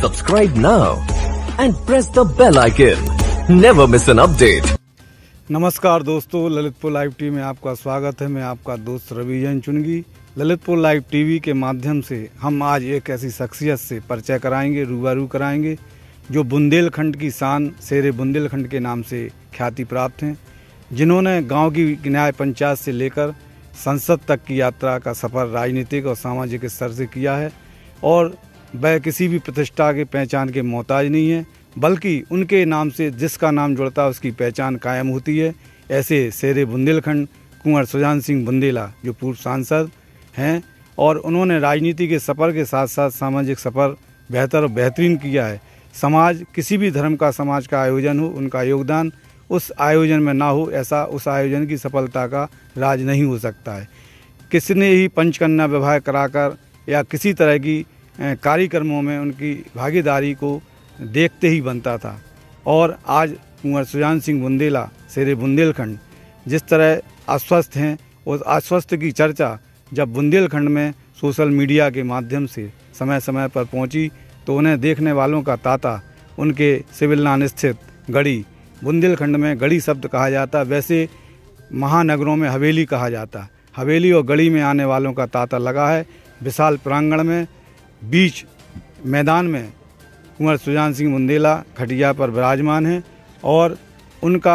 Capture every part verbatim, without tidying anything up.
Subscribe now and press the bell icon. Never miss an update. नमस्कार दोस्तों, Lalitpur live TV में आपका स्वागत है। मैं आपका दोस्त रविजन चुनगी। ललितपुर लाइव टीवी के माध्यम से हम आज एक ऐसी शख्सियत से परिचय कराएंगे, रूबरू कराएंगे जो बुंदेलखंड की शान शेरे बुंदेलखंड के नाम से ख्याति प्राप्त हैं, जिन्होंने गांव की न्याय पंचायत से लेकर संसद तक की यात्रा का सफ़र राजनीतिक और सामाजिक स्तर से किया है और वह किसी भी प्रतिष्ठा के पहचान के मोहताज नहीं है, बल्कि उनके नाम से जिसका नाम जुड़ता है उसकी पहचान कायम होती है। ऐसे शेरे बुंदेलखंड कुंवर सुजान सिंह बुंदेला जो पूर्व सांसद हैं और उन्होंने राजनीति के सफ़र के साथ साथ सामाजिक सफ़र बेहतर और बेहतरीन किया है। समाज किसी भी धर्म का समाज का आयोजन हो, उनका योगदान उस आयोजन में ना हो, ऐसा उस आयोजन की सफलता का राज नहीं हो सकता है। किसने ही पंचकन्या विवाह कराकर या किसी तरह की कार्यक्रमों में उनकी भागीदारी को देखते ही बनता था। और आज कुंवर सुजान सिंह बुंदेला शेरे बुंदेलखंड जिस तरह आश्वस्त हैं, उस आश्वस्त की चर्चा जब बुंदेलखंड में सोशल मीडिया के माध्यम से समय समय पर पहुंची तो उन्हें देखने वालों का तांता उनके सिविल लाइन स्थित गढ़ी, बुंदेलखंड में गढ़ी शब्द कहा जाता, वैसे महानगरों में हवेली कहा जाता। हवेली और गढ़ी में आने वालों का तांता लगा है। विशाल प्रांगण में बीच मैदान में कुंवर सुजान सिंह बुंदेला खटिया पर विराजमान हैं और उनका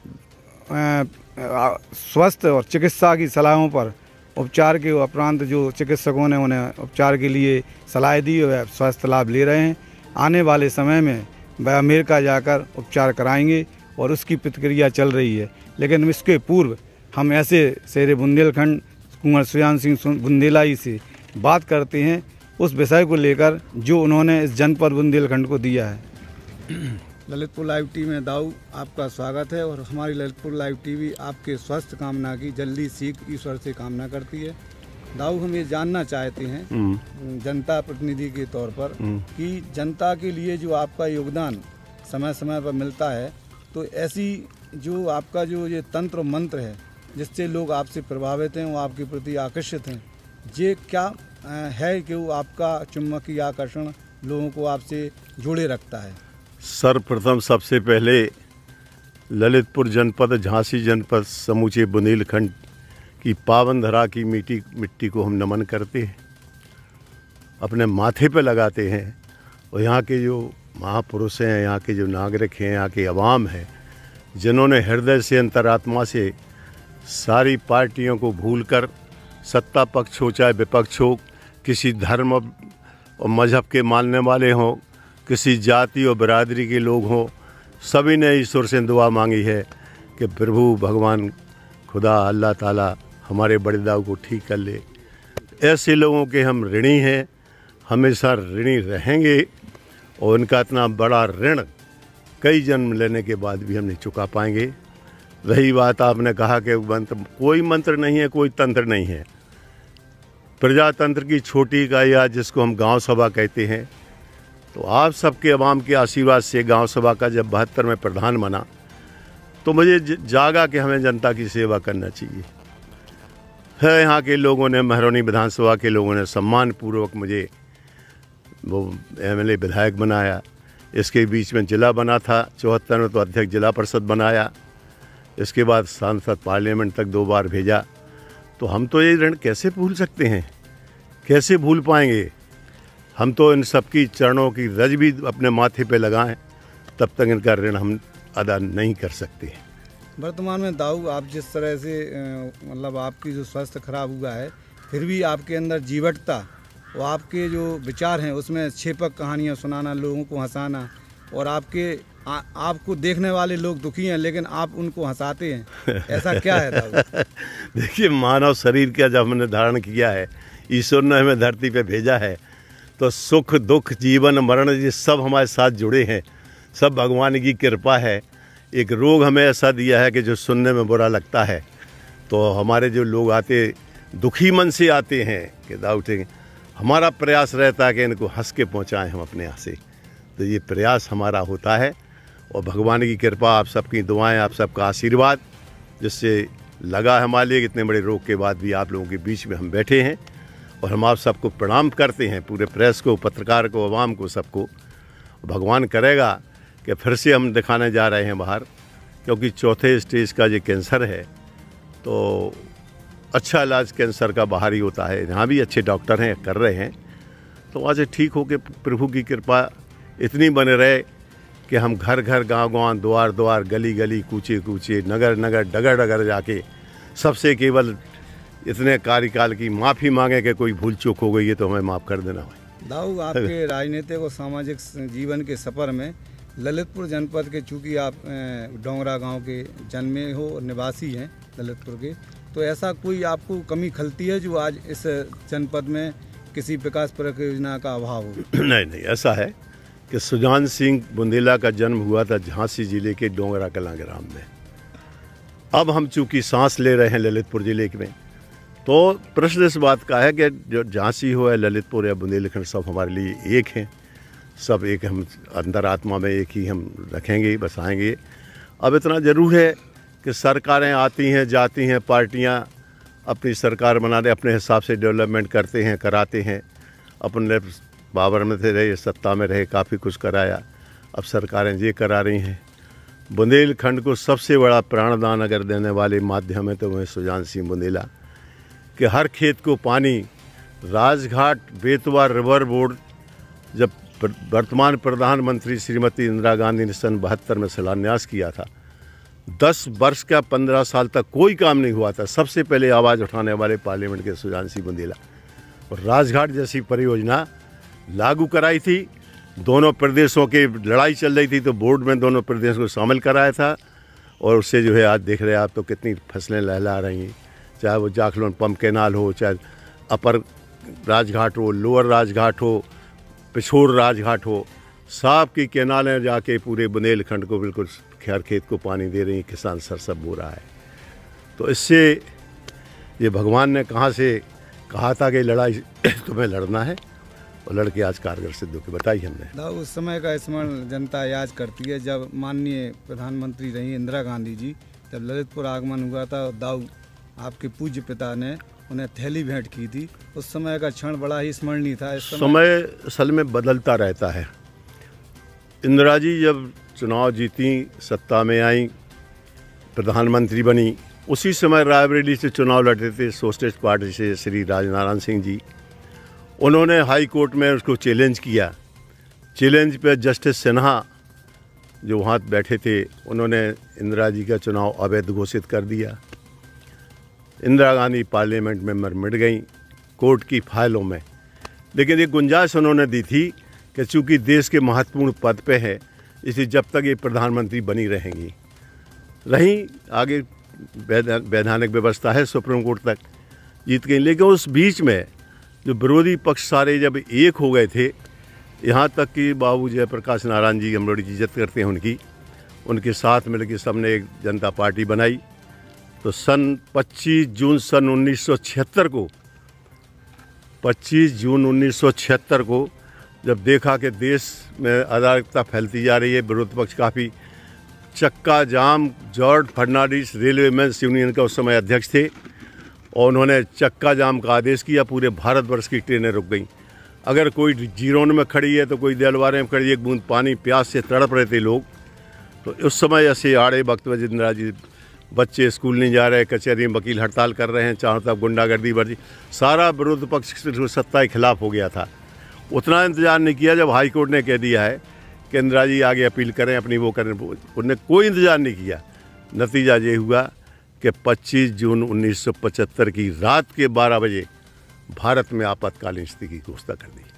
स्वास्थ्य और चिकित्सा की सलाहों पर उपचार के उपरांत जो चिकित्सकों ने उन्हें उपचार के लिए सलाह दी वह स्वास्थ्य लाभ ले रहे हैं। आने वाले समय में वह अमेरिका जाकर उपचार कराएंगे और उसकी प्रतिक्रिया चल रही है। लेकिन इसके पूर्व हम ऐसे शेरे बुंदेलखंड कुंवर सुजान सिंह बुंदेला ही से बात करते हैं उस विषय को लेकर जो उन्होंने इस जनपद बुंदेलखंड को दिया है। ललितपुर लाइव टीवी में दाऊ आपका स्वागत है और हमारी ललितपुर लाइव टीवी आपके स्वस्थ कामना की जल्दी सीख ईश्वर से कामना करती है। दाऊ हम ये जानना चाहते हैं जनता प्रतिनिधि के तौर पर कि जनता के लिए जो आपका योगदान समय समय पर मिलता है, तो ऐसी जो आपका जो ये तंत्र मंत्र है जिससे लोग आपसे प्रभावित हैं, वो आपके प्रति आकर्षित हैं, ये क्या है कि वो आपका चुंबकीय आकर्षण लोगों को आपसे जोड़े रखता है? सर्वप्रथम सबसे पहले ललितपुर जनपद, झांसी जनपद, समूचे बुंदेलखंड की पावन धरा की मिट्टी मिट्टी को हम नमन करते हैं, अपने माथे पे लगाते हैं। और यहाँ के जो महापुरुष हैं, यहाँ के जो नागरिक हैं, यहाँ के अवाम हैं, जिन्होंने हृदय से अंतरात्मा से सारी पार्टियों को भूलकर सत्ता पक्ष हो चाहे विपक्ष हो, किसी धर्म और मज़हब के मानने वाले हों, किसी जाति और बिरादरी के लोग हों, सभी ने ईश्वर से दुआ मांगी है कि प्रभु भगवान खुदा अल्लाह ताला हमारे बड़े दाऊ को ठीक कर ले। ऐसे लोगों के हम ऋणी हैं, हमेशा ऋणी रहेंगे और उनका इतना बड़ा ऋण कई जन्म लेने के बाद भी हम नहीं चुका पाएंगे। वही बात आपने कहा कि मंत्र, कोई मंत्र नहीं है, कोई तंत्र नहीं है। प्रजातंत्र की छोटी इकाई आज जिसको हम गांव सभा कहते हैं, तो आप सबके अवाम के आशीर्वाद से गांव सभा का जब बहत्तर में प्रधान बना तो मुझे जागा कि हमें जनता की सेवा करना चाहिए है। यहाँ के लोगों ने, महरौनी विधानसभा के लोगों ने सम्मानपूर्वक मुझे वो एमएलए विधायक बनाया। इसके बीच में जिला बना था चौहत्तर में, तो अध्यक्ष जिला परिषद बनाया। इसके बाद सांसद पार्लियामेंट तक दो बार भेजा। तो हम तो ये ऋण कैसे भूल सकते हैं, कैसे भूल पाएंगे? हम तो इन सबकी चरणों की रज भी अपने माथे पे लगाएं, तब तक इनका ऋण हम अदा नहीं कर सकते। वर्तमान में दाऊ आप जिस तरह से मतलब आपकी जो स्वास्थ्य खराब हुआ है, फिर भी आपके अंदर जीवटता और आपके जो विचार हैं उसमें छेपक कहानियाँ सुनाना, लोगों को हंसाना, और आपके आ, आपको देखने वाले लोग दुखी हैं लेकिन आप उनको हंसाते हैं, ऐसा क्या है दाऊ? देखिए, मानव शरीर का जब हमने धारण किया है, ईश्वर ने हमें धरती पे भेजा है, तो सुख दुख जीवन मरण ये सब हमारे साथ जुड़े हैं, सब भगवान की कृपा है। एक रोग हमें ऐसा दिया है कि जो सुनने में बुरा लगता है, तो हमारे जो लोग आते दुखी मन से आते हैं कि दाऊ ठीक, हमारा प्रयास रहता है कि इनको हंस के पहुँचाएँ हम अपने यहाँ से। तो ये प्रयास हमारा होता है और भगवान की कृपा, आप सबकी दुआएं, आप सबका आशीर्वाद, जिससे लगा है हमारे लिए इतने बड़े रोग के बाद भी आप लोगों के बीच में हम बैठे हैं। और हम आप सबको प्रणाम करते हैं, पूरे प्रेस को, पत्रकार को, आवाम को, सबको। भगवान करेगा कि फिर से हम दिखाने जा रहे हैं बाहर, क्योंकि चौथे स्टेज का जो कैंसर है तो अच्छा इलाज कैंसर का बाहर ही होता है। यहाँ भी अच्छे डॉक्टर हैं, कर रहे हैं, तो वहाँ से ठीक हो के प्रभु की कृपा इतनी बने रहे कि हम घर घर, गांव गांव, द्वार द्वार, गली गली, कूचे कूचे, नगर नगर, डगर डगर जाके सबसे केवल इतने कार्यकाल की माफ़ी मांगे कि कोई भूल चूक हो गई है तो हमें माफ़ कर देना भाई। दाऊ, आपके राजनीतिक और सामाजिक जीवन के सफ़र में ललितपुर जनपद के, चूँकि आप डोंगरा गांव के जन्मे हो और निवासी हैं ललितपुर के, तो ऐसा कोई आपको कमी खलती है जो आज इस जनपद में किसी विकास परियोजना का अभाव हो? नहीं नहीं, ऐसा है कि सुजान सिंह बुंदेला का जन्म हुआ था झांसी जिले के डोंगरा कलां ग्राम में। अब हम चूँकि सांस ले रहे हैं ललितपुर जिले में, तो प्रश्न इस बात का है कि जो झांसी हो या ललितपुर या बुंदेलखंड, सब हमारे लिए एक हैं, सब एक, हम अंदर आत्मा में एक ही हम रखेंगे, बसाएंगे। अब इतना ज़रूर है कि सरकारें आती हैं जाती हैं, पार्टियां अपनी सरकार बनाने अपने हिसाब से डेवलपमेंट करते हैं, कराते हैं। अपने बाबर में थे रहे, सत्ता में रहे, काफ़ी कुछ कराया, अब सरकारें ये करा रही हैं। बुंदेलखंड को सबसे बड़ा प्राणदान अगर देने वाले माध्यम है तो वह सुजान सिंह बुंदेला, कि हर खेत को पानी, राजघाट बेतवा रिवर बोर्ड, जब वर्तमान प्रधानमंत्री श्रीमती इंदिरा गांधी ने सन बहत्तर में शिलान्यास किया था, दस वर्ष का पंद्रह साल तक कोई काम नहीं हुआ था। सबसे पहले आवाज़ उठाने वाले पार्लियामेंट के सुजान सिंह बुंदेला, और राजघाट जैसी परियोजना लागू कराई थी। दोनों प्रदेशों की लड़ाई चल रही थी तो बोर्ड में दोनों प्रदेशों को शामिल कराया था, और उससे जो है आज देख रहे हैं आप तो कितनी फसलें लहला रही हैं, चाहे वो जाखलोन पंप कैनाल हो, चाहे अपर राजघाट हो, लोअर राजघाट हो, पिछोड़ राजघाट हो, साफ की कैनालें जाके पूरे बुंदेलखंड को बिल्कुल खैर खेत को पानी दे रही हैं, किसान सरसब बो रहा है। तो इससे ये भगवान ने कहाँ से कहा था कि लड़ाई तुम्हें लड़ना है, और लड़के आज कारगर सिद्ध होकर बताई हमने। दाऊ, उस समय का स्मरण जनता याद करती है जब माननीय प्रधानमंत्री रही इंदिरा गांधी जी, जब ललितपुर आगमन हुआ था, दाऊ आपके पूज्य पिता ने उन्हें थैली भेंट की थी। उस समय का क्षण बड़ा ही स्मरणीय था। इस समय असल में बदलता रहता है। इंदिरा जी जब चुनाव जीती, सत्ता में आई, प्रधानमंत्री बनी, उसी समय रायबरेली से चुनाव लड़े थे सोशलिस्ट पार्टी से श्री राजनारायण सिंह जी। उन्होंने हाई कोर्ट में उसको चैलेंज किया। चैलेंज पे जस्टिस सिन्हा जो वहाँ बैठे थे, उन्होंने इंदिरा जी का चुनाव अवैध घोषित कर दिया। इंदिरा गांधी पार्लियामेंट मेंबर मिट गई कोर्ट की फाइलों में, लेकिन एक गुंजाइश उन्होंने दी थी कि चूँकि देश के महत्वपूर्ण पद पे है, इसलिए जब तक ये प्रधानमंत्री बनी रहेंगी। रही आगे वैधानिक व्यवस्था है, सुप्रीम कोर्ट तक जीत गई। लेकिन उस बीच में जो विरोधी पक्ष सारे जब एक हो गए थे, यहाँ तक कि बाबू जयप्रकाश नारायण जी, हम बड़ी इज्जत करते हैं उनकी, उनके साथ मिलकर सबने एक जनता पार्टी बनाई। तो सन पच्चीस जून सन उन्नीस सौ छिहत्तर को पच्चीस जून उन्नीस सौ छिहत्तर को जब देखा कि देश में अराजकता फैलती जा रही है, विरोध पक्ष काफ़ी, चक्का जाम, George Fernandes railway men's union का उस समय अध्यक्ष थे, और उन्होंने चक्का जाम का आदेश किया। पूरे भारतवर्ष की ट्रेनें रुक गईं। अगर कोई जीरोन में खड़ी है तो कोई देलवारे में खड़ी, एक बूंद पानी प्यास से तड़प रहे थे लोग। तो उस समय ऐसे आड़े वक्त में इंदिरा जी, बच्चे स्कूल नहीं जा रहे, कचहरी में वकील हड़ताल कर रहे हैं, चारों तरफ गुंडागर्दी बढ़ी, सारा विरोध पक्ष सत्ता के खिलाफ हो गया था। उतना इंतजार नहीं किया जब हाई कोर्ट ने कह दिया है कि इंदिरा जी आगे अपील करें, अपनी वो करें, उन्होंने कोई इंतजार नहीं किया। नतीजा ये हुआ कि पच्चीस जून उन्नीस सौ पचहत्तर की रात के बारह बजे भारत में आपातकालीन स्थिति की घोषणा कर दी,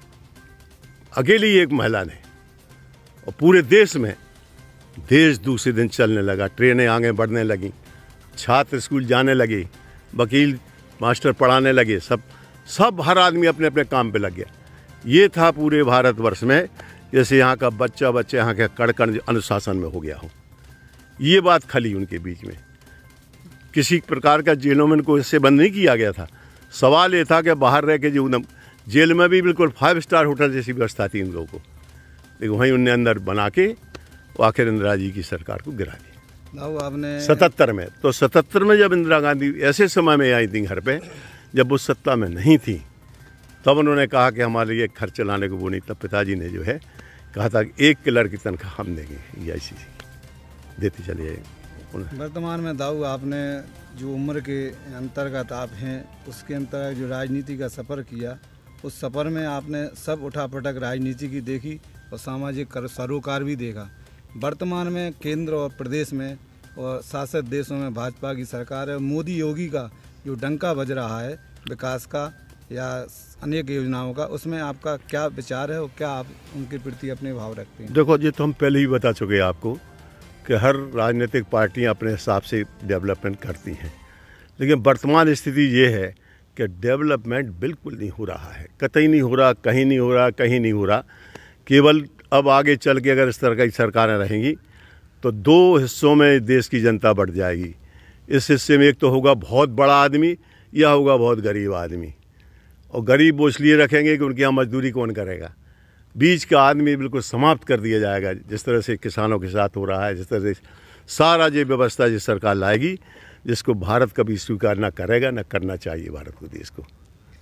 अकेली एक महिला ने। और पूरे देश में, देश दूसरे दिन चलने लगा, ट्रेनें आगे बढ़ने लगीं, छात्र स्कूल जाने लगे, वकील मास्टर पढ़ाने लगे, सब सब हर आदमी अपने अपने काम पे लग गया। ये था पूरे भारतवर्ष में जैसे यहाँ का बच्चा बच्चा यहाँ के कड़कड़ अनुशासन में हो गया हो। ये बात खली उनके बीच में। किसी प्रकार का जेलों में इनको इससे बंद नहीं किया गया था। सवाल ये था कि बाहर रह के जो जेल में भी बिल्कुल फाइव स्टार होटल जैसी व्यवस्था थी इन लोगों को, लेकिन वहीं उनने अंदर बना के आखिर इंदिरा जी की सरकार को गिरा दिया। आपने सतहत्तर में, तो सतहत्तर में जब इंदिरा गांधी ऐसे समय में आई थी घर पे, जब वो सत्ता में नहीं थी, तब उन्होंने कहा कि हमारे लिए खर्च चलाने को वो नहीं। तब पिताजी ने जो है कहा था कि एक किलर की तनख्वाह हम देंगे, ये ऐसी देते चले जाए। वर्तमान में दाऊ आपने जो उम्र के अंतर्गत आप हैं उसके अंतर्गत जो राजनीति का सफ़र किया, उस सफ़र में आपने सब उठापटक राजनीति की देखी और सामाजिक सरोकार भी देखा। वर्तमान में केंद्र और प्रदेश में और शासित देशों में भाजपा की सरकार है। मोदी योगी का जो डंका बज रहा है विकास का या अनेक योजनाओं का, उसमें आपका क्या विचार है और क्या आप उनके प्रति अपने भाव रखते हैं? देखो, ये तो हम पहले ही बता चुके हैं आपको कि हर राजनीतिक पार्टियां अपने हिसाब से डेवलपमेंट करती हैं, लेकिन वर्तमान स्थिति ये है कि डेवलपमेंट बिल्कुल नहीं हो रहा है, कतई नहीं हो रहा, कहीं नहीं हो रहा, कहीं नहीं हो रहा। केवल अब आगे चल के अगर इस तरह की सरकारें रहेंगी तो दो हिस्सों में देश की जनता बढ़ जाएगी। इस हिस्से में एक तो होगा बहुत बड़ा आदमी या होगा बहुत गरीब आदमी, और गरीब वो इसलिए रखेंगे कि उनके यहाँ मजदूरी कौन करेगा। बीच का आदमी बिल्कुल समाप्त कर दिया जाएगा, जिस तरह से किसानों के साथ हो रहा है, जिस तरह से सारा ये व्यवस्था जिस सरकार लाएगी, जिसको भारत कभी स्वीकार ना करेगा, ना करना चाहिए भारत को, देश को।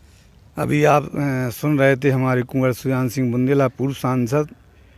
अभी आप अ, सुन रहे थे हमारे कुंवर सुजान सिंह बुंदेला, पूर्व सांसद।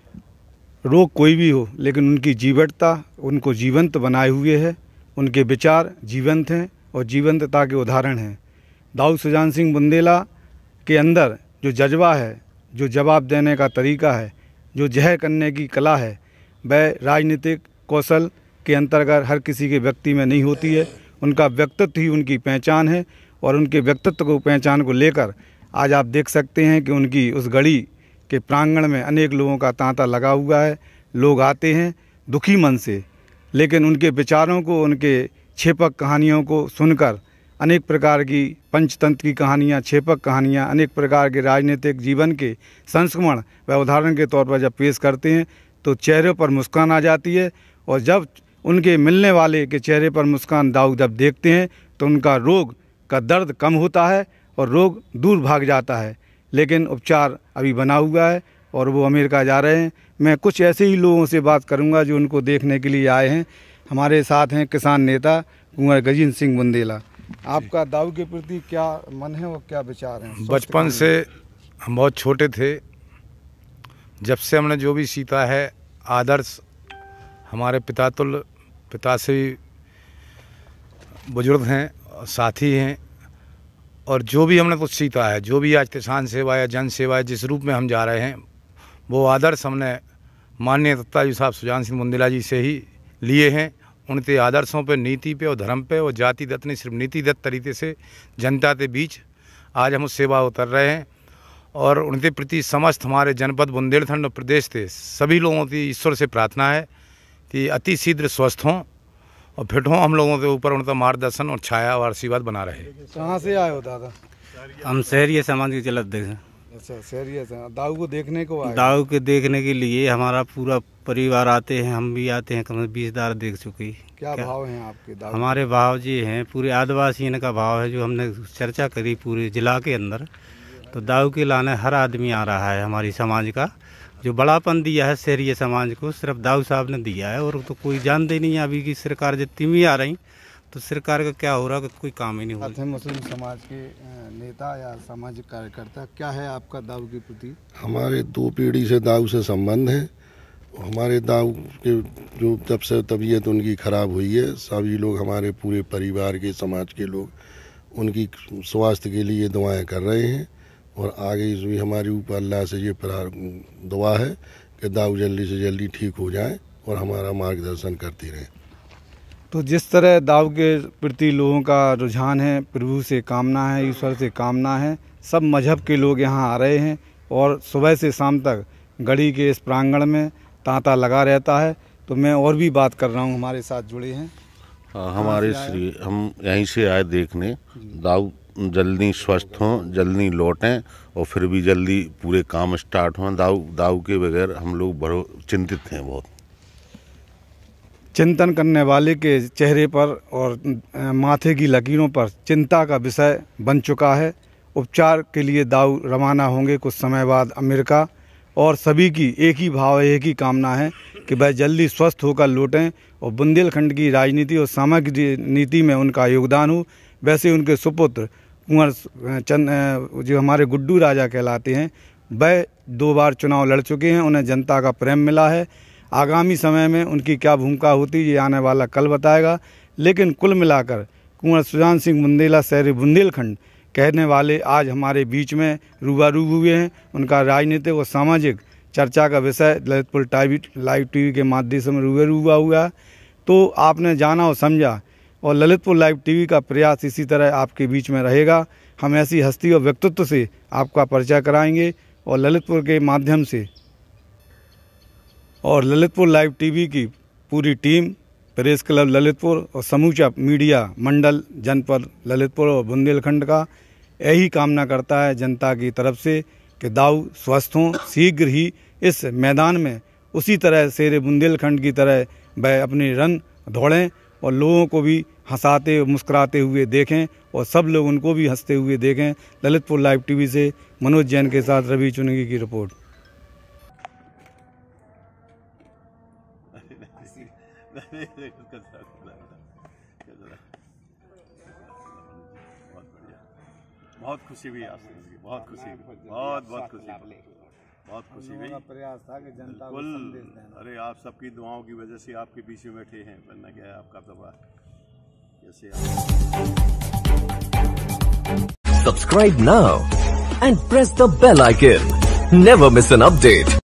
रोग कोई भी हो, लेकिन उनकी जीवटता उनको जीवंत बनाए हुए है। उनके विचार जीवंत हैं और जीवंतता के उदाहरण हैं। दाऊ सुजान सिंह बुंदेला के अंदर जो जज्बा है, जो जवाब देने का तरीका है, जो जहर करने की कला है, वह राजनीतिक कौशल के अंतर्गत हर किसी के व्यक्ति में नहीं होती है। उनका व्यक्तित्व ही उनकी पहचान है और उनके व्यक्तित्व को पहचान को लेकर आज आप देख सकते हैं कि उनकी उस गढ़ी के प्रांगण में अनेक लोगों का तांता लगा हुआ है। लोग आते हैं दुखी मन से, लेकिन उनके विचारों को, उनके छेपक कहानियों को सुनकर अनेक प्रकार की पंचतंत्र की कहानियाँ, छेपक कहानियाँ, अनेक प्रकार के राजनीतिक जीवन के संस्करण व उदाहरण के तौर पर जब पेश करते हैं तो चेहरे पर मुस्कान आ जाती है। और जब उनके मिलने वाले के चेहरे पर मुस्कान दाऊ जब देखते हैं तो उनका रोग का दर्द कम होता है और रोग दूर भाग जाता है। लेकिन उपचार अभी बना हुआ है और वो अमेरिका जा रहे हैं। मैं कुछ ऐसे ही लोगों से बात करूंगा जो उनको देखने के लिए आए हैं। हमारे साथ हैं किसान नेता कुंवर गजेंद्र सिंह बुंदेला। आपका दाऊ के प्रति क्या मन है और क्या विचार हैं? बचपन से हम बहुत छोटे थे, जब से हमने जो भी सीखा है आदर्श हमारे पिता तुल्य, पिता से भी बुजुर्ग हैं, साथी हैं, और जो भी हमने कुछ सीखा है, जो भी आज किसान सेवा या जन सेवा है जिस रूप में हम जा रहे हैं, वो आदर्श हमने माननीय दत्ताजी साहब सुजान सिंह बुंदेला जी से ही लिए हैं। उनके आदर्शों पे, नीति पे और धर्म पे और जातिगत नहीं सिर्फ नीतिगत तरीके से जनता के बीच आज हम उस सेवा उतर रहे हैं। और उनके प्रति समस्त हमारे जनपद बुंदेलखंड और प्रदेश के सभी लोगों की ईश्वर से प्रार्थना है कि अति शीघ्र स्वस्थ हों और फिट हों, हम लोगों के ऊपर उनका मार्गदर्शन और छाया और आशीर्वाद बना रहे। कहाँ से आए हो दादा? हम शहरी समाज के चलत देखें। अच्छा, शहरी से दाऊ को देखने को आए? दाऊ के देखने के लिए हमारा पूरा परिवार आते हैं, हम भी आते हैं, कम बीस दार देख चुके। क्या, क्या भाव हैं आपके दाऊ? हमारे भाव जी हैं पूरे आदिवासी इनका भाव है, जो हमने चर्चा करी पूरे जिला के अंदर। तो दाऊ के लाने हर आदमी आ रहा है। हमारी समाज का जो बड़ापन दिया है शहरी समाज को सिर्फ दाऊ साहब ने दिया है, और तो कोई जानते नहीं है। अभी की सरकार जितनी भी आ रही तो सरकार का क्या हो रहा है, कोई काम ही नहीं हो रहा। मुस्लिम समाज के नेता या सामाजिक कार्यकर्ता, क्या है आपका दाऊ के प्रति? हमारे दो पीढ़ी से दाऊ से संबंध है। हमारे दाऊ के जो जब से तबीयत उनकी खराब हुई है, सभी लोग हमारे पूरे परिवार के, समाज के लोग उनकी स्वास्थ्य के लिए दुआएं कर रहे हैं। और आगे भी हमारे ऊपर अल्लाह से ये दुआ है कि दाऊ जल्दी से जल्दी ठीक हो जाएं और हमारा मार्गदर्शन करती रहें। तो जिस तरह दाऊ के प्रति लोगों का रुझान है, प्रभु से कामना है, ईश्वर से कामना है, सब मजहब के लोग यहाँ आ रहे हैं और सुबह से शाम तक गढ़ी के इस प्रांगण में तांता लगा रहता है। तो मैं और भी बात कर रहा हूँ, हमारे साथ जुड़े हैं। हाँ, हमारे श्री हम यहीं से आए देखने, दाऊ जल्दी स्वस्थ हों, जल्दी लौटें और फिर भी जल्दी पूरे काम स्टार्ट हों। दाऊ दाऊ के बगैर हम लोग बड़े चिंतित हैं बहुत। चिंतन करने वाले के चेहरे पर और माथे की लकीरों पर चिंता का विषय बन चुका है। उपचार के लिए दाऊ रवाना होंगे कुछ समय बाद अमेरिका, और सभी की एक ही भाव है, एक ही कामना है कि वह जल्दी स्वस्थ होकर लौटें और बुंदेलखंड की राजनीति और सामाजिक नीति में उनका योगदान हो। वैसे उनके सुपुत्र कुंवर चंद, जो हमारे गुड्डू राजा कहलाते हैं, वह दो बार चुनाव लड़ चुके हैं, उन्हें जनता का प्रेम मिला है। आगामी समय में उनकी क्या भूमिका होती है ये आने वाला कल बताएगा। लेकिन कुल मिलाकर कुंवर सुजान सिंह बुंदेला शहर बुंदेलखंड कहने वाले आज हमारे बीच में रूबरू हुए हैं। उनका राजनीतिक और सामाजिक चर्चा का विषय ललितपुर लाइव टीवी के माध्यम से रूबरू हुआ हुआ तो आपने जाना और समझा, और ललितपुर लाइव टीवी का प्रयास इसी तरह आपके बीच में रहेगा। हम ऐसी हस्ती और व्यक्तित्व से आपका परिचय कराएंगे और ललितपुर के माध्यम से और ललितपुर लाइव टीवी की पूरी टीम, प्रेस क्लब ललितपुर और समूचा मीडिया मंडल जनपद ललितपुर और बुंदेलखंड का यही कामना करता है जनता की तरफ से कि दाऊ स्वस्थ हों, शीघ्र ही इस मैदान में उसी तरह शेर बुंदेलखंड की तरह वह अपनी रन दौड़ें और लोगों को भी हंसाते मुस्कुराते हुए देखें और सब लोग उनको भी हंसते हुए देखें। ललितपुर लाइव टीवी से मनोज जैन के साथ रवि चुनगी की रिपोर्ट। बहुत खुशी हुई आपसे, बहुत खुशी हुई, बहुत बहुत खुशी, बहुत खुशी हुई। प्रयास था कि जनता को संदेश देना। अरे आप सबकी दुआओं की वजह से आपके पीछे बैठे हैं, वरना क्या है आपका दबा जैसे। Subscribe now and press the bell icon. Never miss an update.